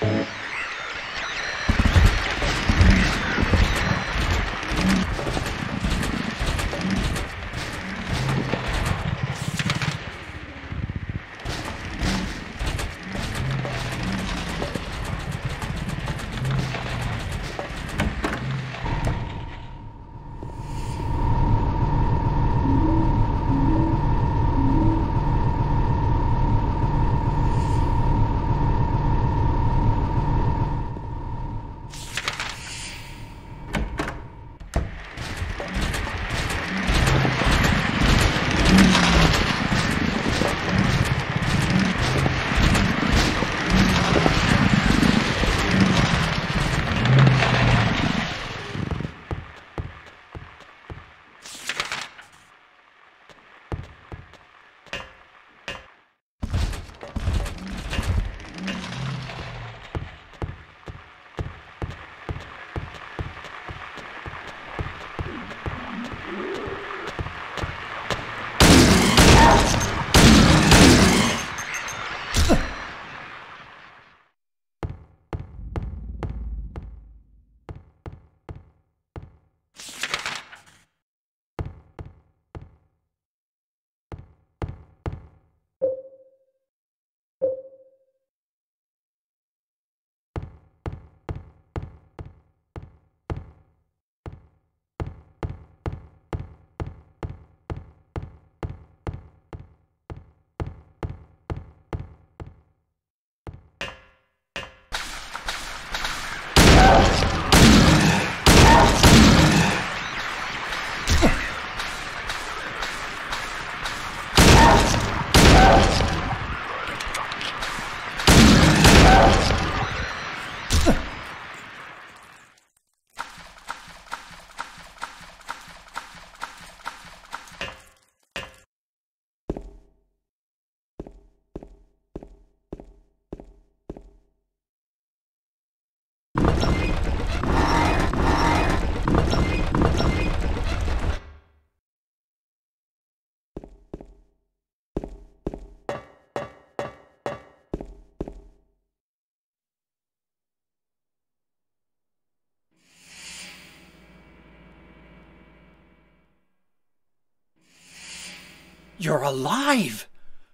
You're alive!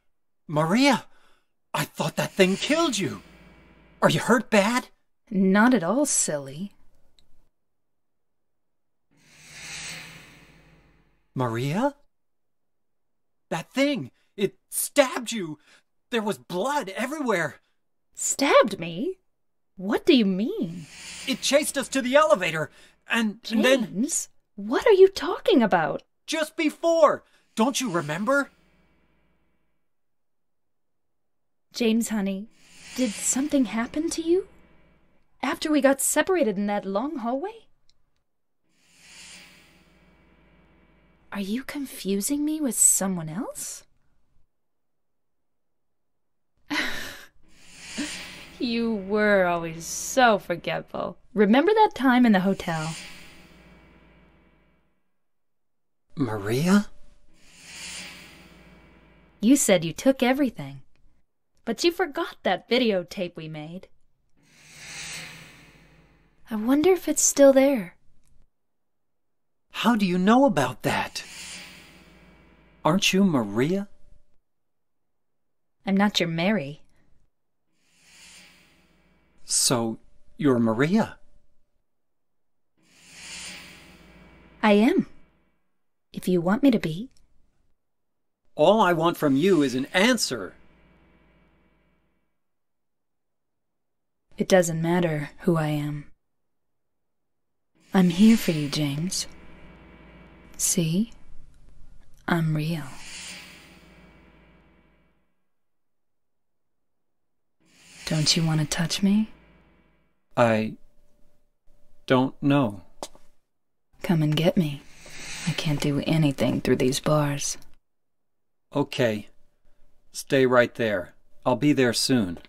Maria, I thought that thing killed you. Are you hurt bad? Not at all, silly. Maria? That thing, it stabbed you. There was blood everywhere. Stabbed me? What do you mean? It chased us to the elevator, and then... James, what are you talking about? Just before! Don't you remember? James, honey, did something happen to you? After we got separated in that long hallway? Are you confusing me with someone else? You were always so forgetful. Remember that time in the hotel? Maria? You said you took everything, but you forgot that videotape we made. I wonder if it's still there. How do you know about that? Aren't you Maria? I'm not your Mary. So, you're Maria? I am. If you want me to be. All I want from you is an answer. It doesn't matter who I am. I'm here for you, James. See? I'm real. Don't you want to touch me? I don't know. Come and get me. I can't do anything through these bars. Okay. Stay right there. I'll be there soon.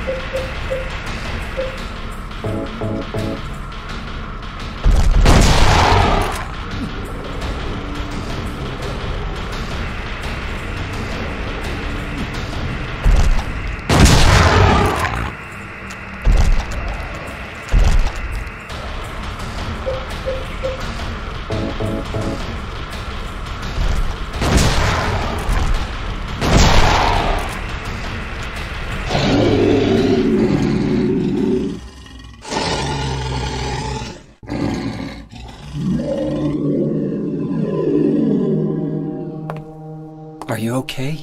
Are you okay?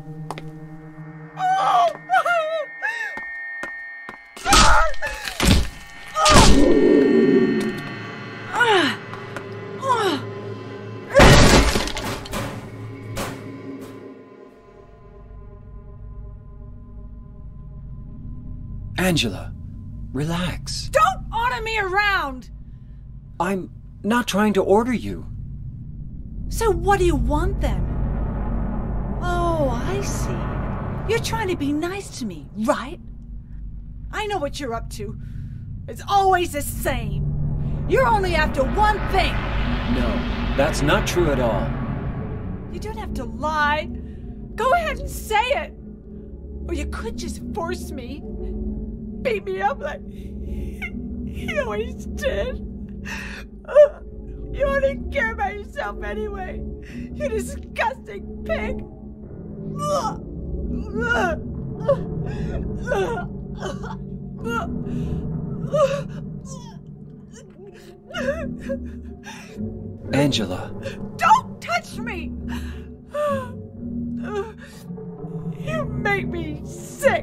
Angela, relax. Don't order me around! I'm not trying to order you. So what do you want then? Oh, I see. You're trying to be nice to me, right? I know what you're up to. It's always the same. You're only after one thing. No, that's not true at all. You don't have to lie. Go ahead and say it. Or you could just force me. Beat me up like you always did. You only care about yourself anyway. You disgusting pig. Angela. Don't touch me! You make me sick.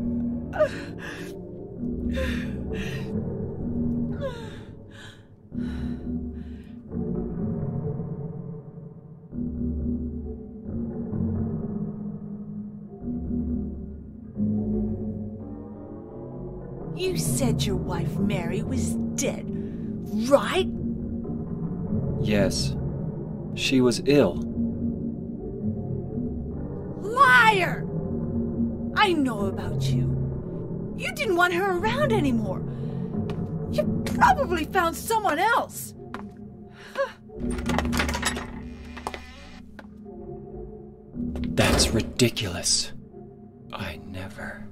You said your wife Mary was dead, right? Yes, she was ill. Liar! I know about you. You didn't want her around anymore. You probably found someone else. That's ridiculous. I never...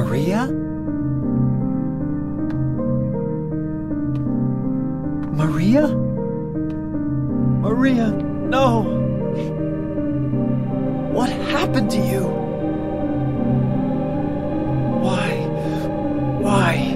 Maria? Maria? Maria, no! What happened to you? Why? Why?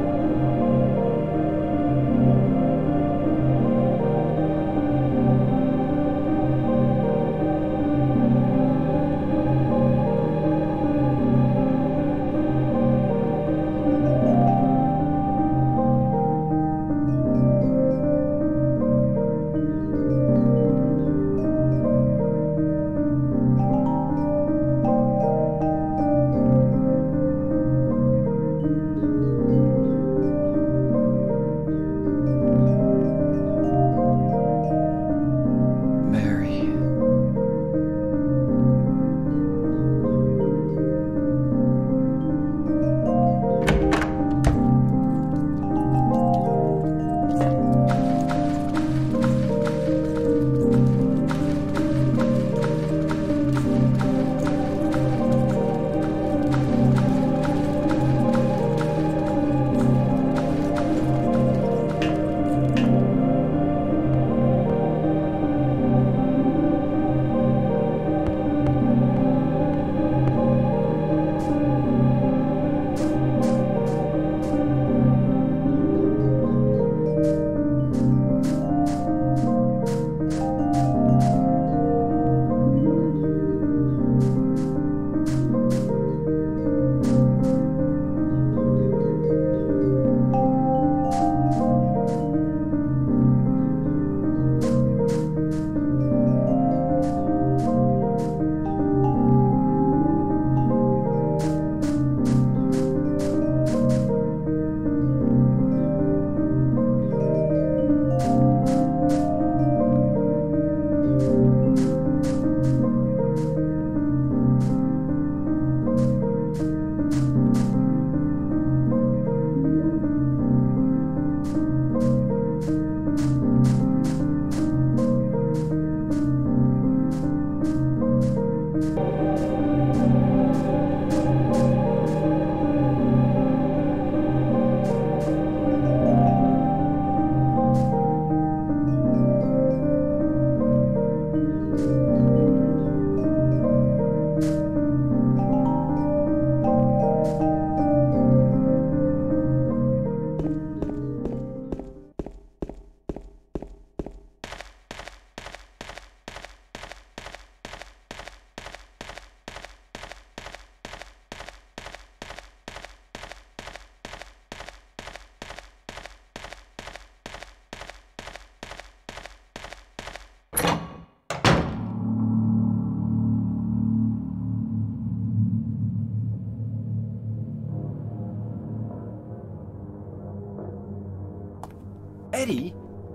Eddie,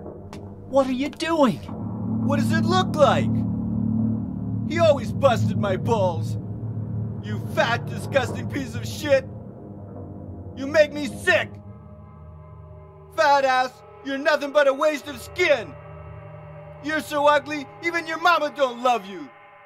what are you doing? What does it look like? He always busted my balls. You fat, disgusting piece of shit. You make me sick. Fat ass, you're nothing but a waste of skin. You're so ugly, even your mama don't love you.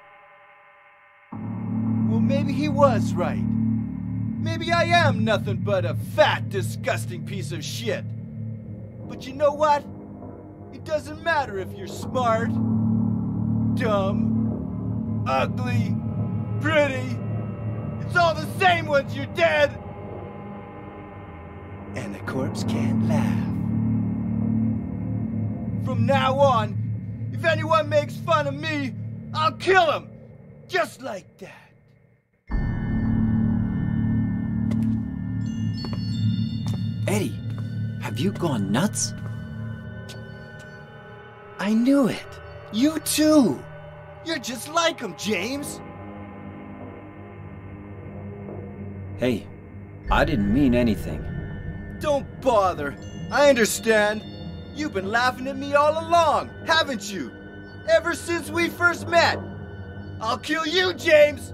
Well, maybe he was right. Maybe I am nothing but a fat, disgusting piece of shit. But you know what? It doesn't matter if you're smart, dumb, ugly, pretty. It's all the same once you're dead. And the corpse can't laugh. From now on, if anyone makes fun of me, I'll kill him. Just like that. Eddie, have you gone nuts? I knew it. You too. You're just like him, James. Hey, I didn't mean anything. Don't bother. I understand. You've been laughing at me all along, haven't you? Ever since we first met. I'll kill you, James!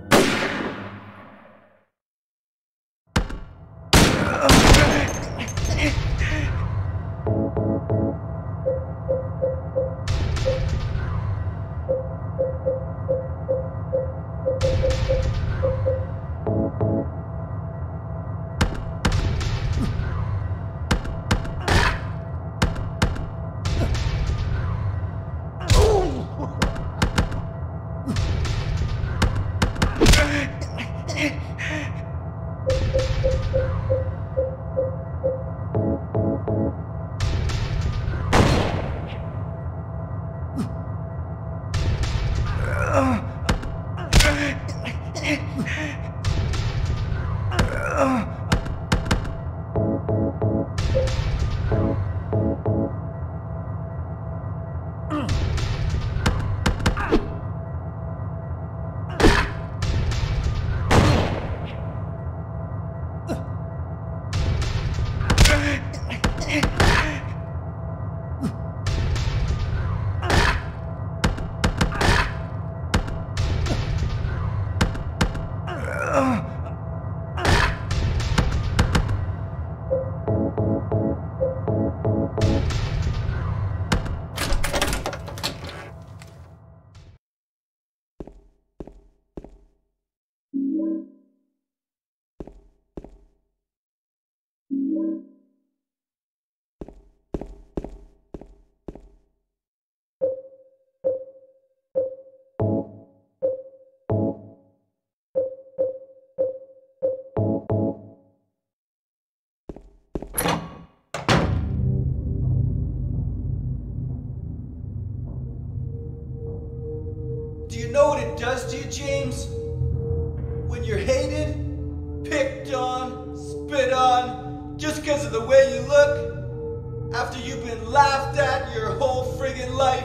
Do you know what it does to you, James? When you're hated, picked on, spit on, just because of the way you look, after you've been laughed at your whole friggin' life.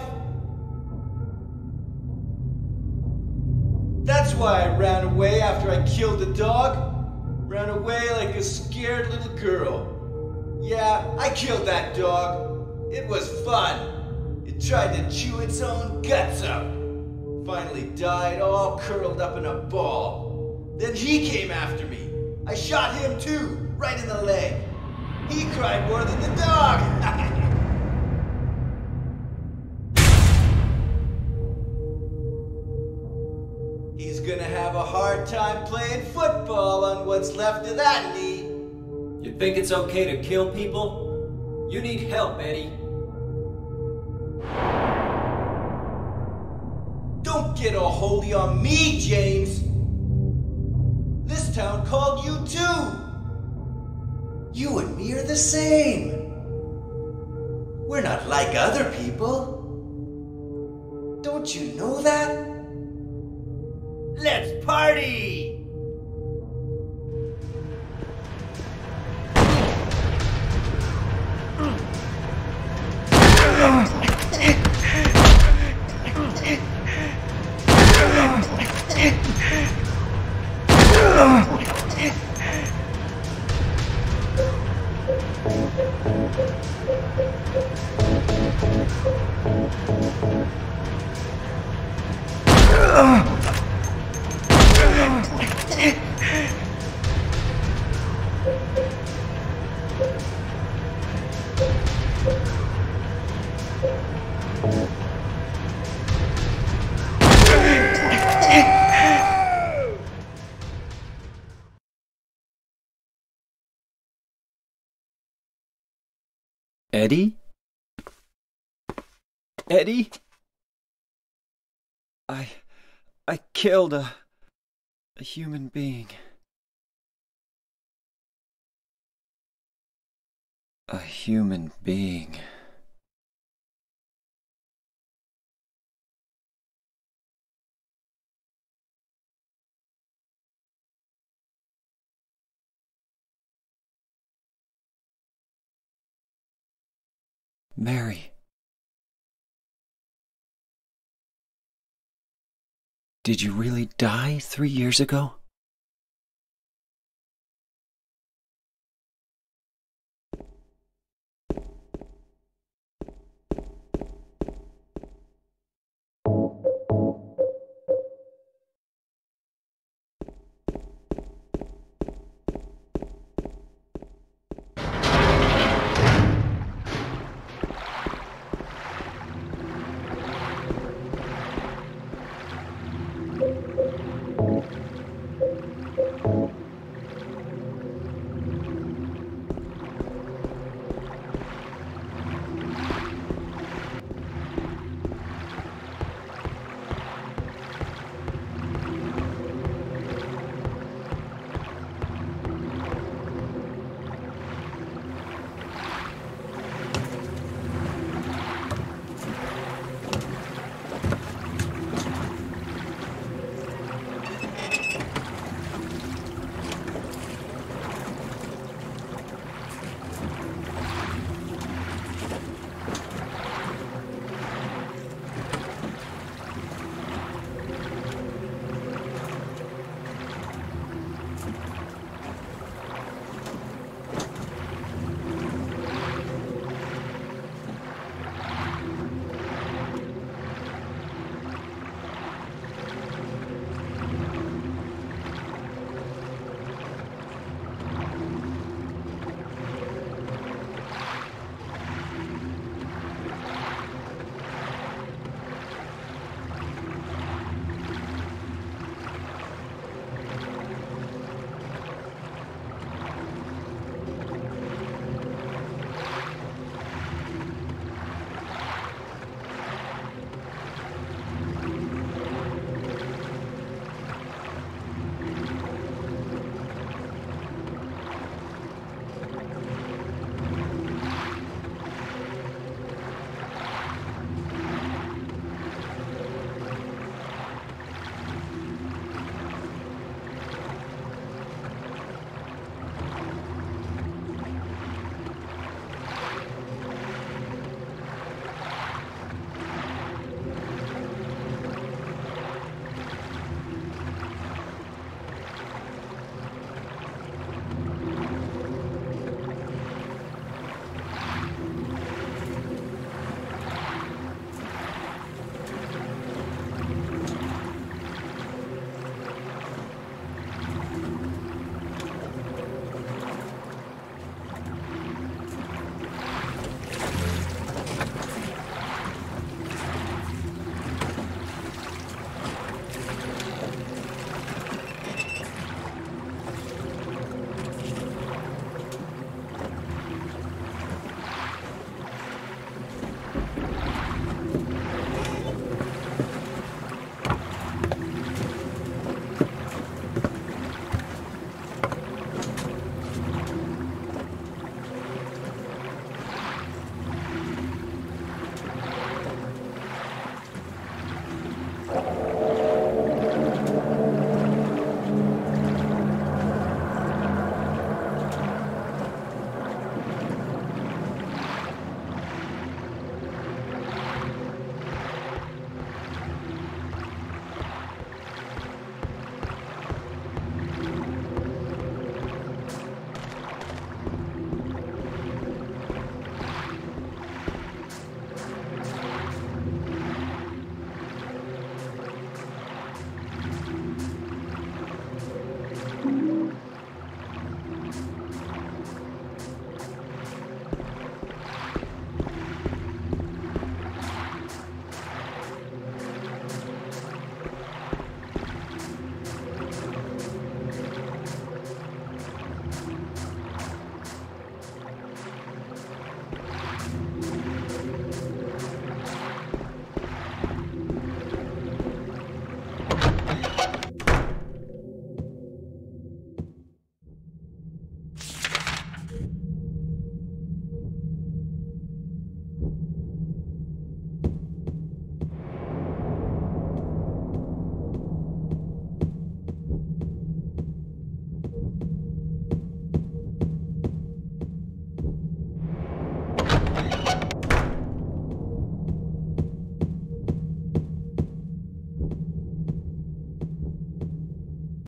That's why I ran away after I killed the dog. Ran away like a scared little girl. Yeah, I killed that dog. It was fun. It tried to chew its own guts out. Finally died all curled up in a ball. Then he came after me. I shot him too, right in the leg. He cried more than the dog. He's gonna have a hard time playing football on what's left of that knee. You think it's okay to kill people? You need help, Eddie. Don't get all holy on me, James. This town called you too. You and me are the same. We're not like other people. Don't you know that? Let's party! Eddie? Eddie? I killed a human being. A human being. Mary. Did you really die 3 years ago?